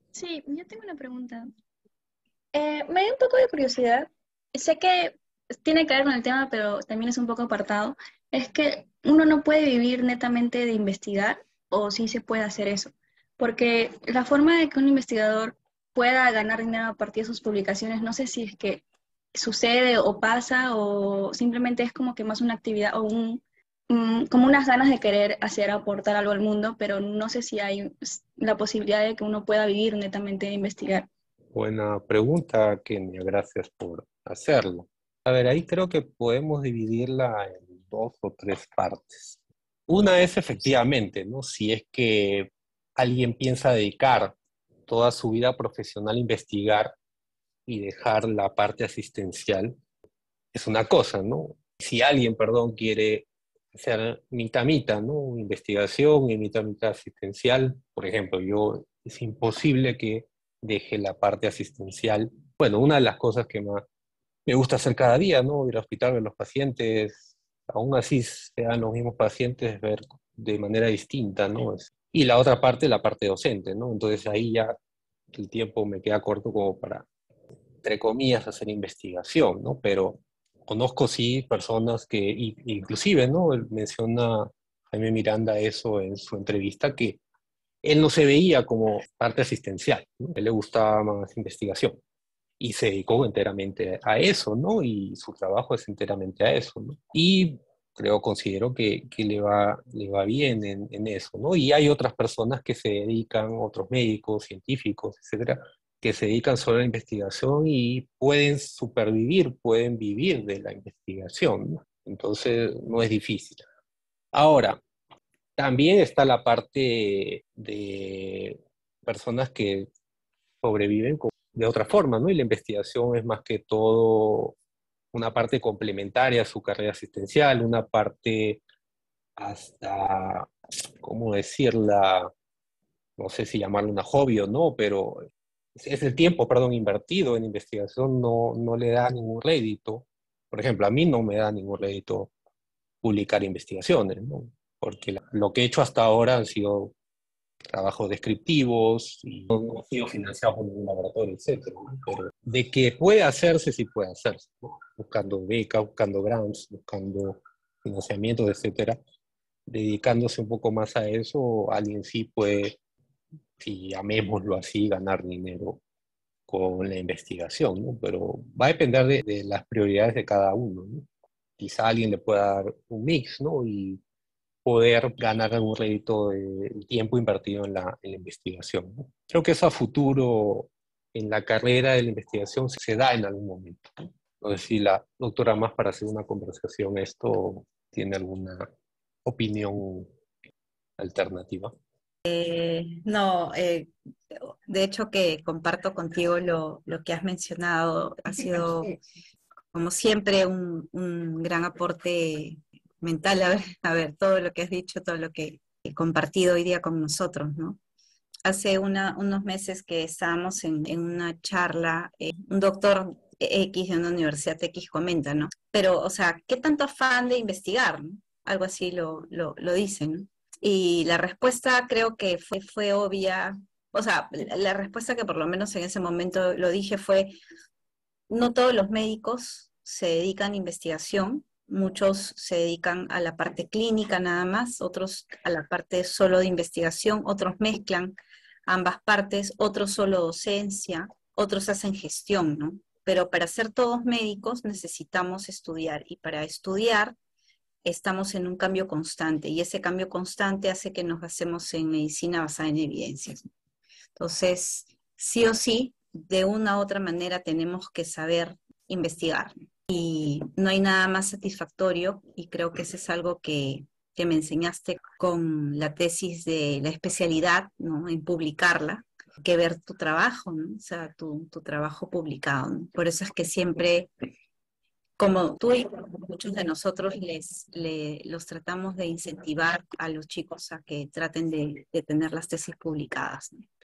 Sí, yo tengo una pregunta. Me dio un poco de curiosidad. Sé que tiene que ver con el tema, pero también es un poco apartado. Es que uno no puede vivir netamente de investigar, o sí se puede hacer eso. Porque la forma de que un investigador pueda ganar dinero a partir de sus publicaciones, no sé si es que sucede o pasa, o simplemente es como que más una actividad o como unas ganas de querer hacer, aportar algo al mundo, pero no sé si hay la posibilidad de que uno pueda vivir netamente de investigar. Buena pregunta, Kenia, gracias por hacerlo. A ver, ahí creo que podemos dividirla en dos o tres partes. Una es efectivamente, ¿no? Si es que alguien piensa dedicar toda su vida profesional a investigar y dejar la parte asistencial, es una cosa, ¿no? Si alguien, perdón, quiere hacer mitad-mitad, ¿no? Investigación y mitad-mitad asistencial, por ejemplo, yo es imposible que deje la parte asistencial. Bueno, una de las cosas que más me gusta hacer cada día, ¿no? Ir al hospital, ver los pacientes, aún así sean los mismos pacientes, ver de manera distinta, ¿no? Y la otra parte, la parte docente, ¿no? Entonces ahí ya el tiempo me queda corto como para, entre comillas, hacer investigación, ¿no? Pero conozco sí personas que, inclusive, ¿no? Él menciona Jaime Miranda eso en su entrevista, que él no se veía como parte asistencial, ¿no? A él le gustaba más investigación y se dedicó enteramente a eso, ¿no? Y su trabajo es enteramente a eso, ¿no? Y considero que le va bien en eso, ¿no? Y hay otras personas que se dedican, otros médicos, científicos, etcétera, que se dedican solo a la investigación y pueden supervivir, pueden vivir de la investigación, ¿no? Entonces, no es difícil. Ahora, también está la parte de personas que sobreviven de otra forma, ¿no? Y la investigación es más que todo una parte complementaria a su carrera asistencial, una parte hasta, ¿cómo decirla? No sé si llamarlo una hobby o no, pero es el tiempo, perdón, invertido en investigación no le da ningún rédito. Por ejemplo, a mí no me da ningún rédito publicar investigaciones, ¿no? Porque lo que he hecho hasta ahora han sido trabajos descriptivos y no ha sido financiado por ningún laboratorio, etcétera, ¿no? Pero de que puede hacerse, sí puede hacerse, ¿no? Buscando becas, buscando grants, buscando financiamientos, etcétera. Dedicándose un poco más a eso, alguien sí puede, si llamémoslo así, ganar dinero con la investigación, ¿no? Pero va a depender de las prioridades de cada uno, ¿no? Quizá alguien le pueda dar un mix, ¿no? Y poder ganar algún rédito del tiempo invertido en la investigación, ¿no? Creo que eso a futuro en la carrera de la investigación se da en algún momento. No sé si la doctora más para hacer una conversación esto tiene alguna opinión alternativa. No, de hecho que comparto contigo lo que has mencionado. Ha sido, como siempre, un gran aporte mental. A ver, todo lo que has dicho, todo lo que he compartido hoy día con nosotros, ¿no? Hace unos meses que estábamos en una charla, un doctor X de una universidad X comenta, ¿no? Pero, o sea, ¿qué tanto afán de investigar, ¿no? Algo así lo dicen, ¿no? Y la respuesta creo que fue obvia. O sea, la respuesta que por lo menos en ese momento lo dije fue: no todos los médicos se dedican a investigación, muchos se dedican a la parte clínica nada más, otros a la parte solo de investigación, otros mezclan ambas partes, otros solo docencia, otros hacen gestión, ¿no? Pero para ser todos médicos necesitamos estudiar, y para estudiar estamos en un cambio constante, y ese cambio constante hace que nos basemos en medicina basada en evidencias. Entonces, sí o sí, de una u otra manera tenemos que saber investigar. Y no hay nada más satisfactorio, y creo que eso es algo que me enseñaste con la tesis de la especialidad, ¿no? En publicarla, que ver tu trabajo, ¿no? O sea, tu trabajo publicado, ¿no? Por eso es que siempre, como tú y muchos de nosotros, los tratamos de incentivar a los chicos a que traten de tener las tesis publicadas, ¿no?